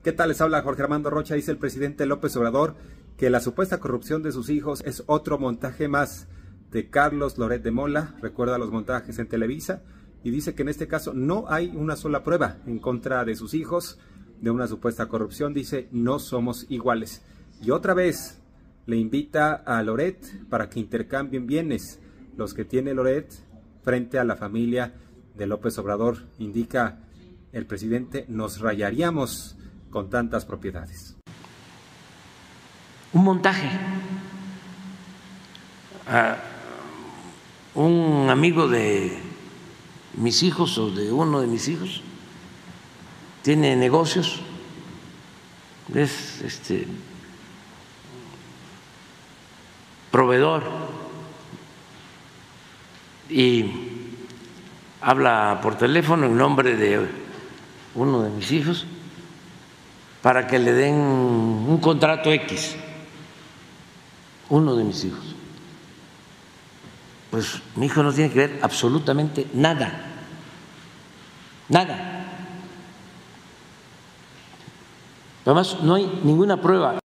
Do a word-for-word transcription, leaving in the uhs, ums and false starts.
¿Qué tal? Les habla Jorge Armando Rocha. Dice el presidente López Obrador que la supuesta corrupción de sus hijos es otro montaje más de Carlos Loret de Mola. Recuerda los montajes en Televisa y dice que en este caso no hay una sola prueba en contra de sus hijos de una supuesta corrupción. Dice, no somos iguales. Y otra vez le invita a Loret para que intercambien bienes los que tiene Loret frente a la familia de López Obrador. Indica el presidente, nos rayaríamos con tantas propiedades. Un montaje. Ah, un amigo de mis hijos o de uno de mis hijos tiene negocios, es este proveedor y habla por teléfono en nombre de uno de mis hijos para que le den un contrato X, uno de mis hijos. Pues mi hijo no tiene que ver absolutamente nada, nada. Además, no hay ninguna prueba.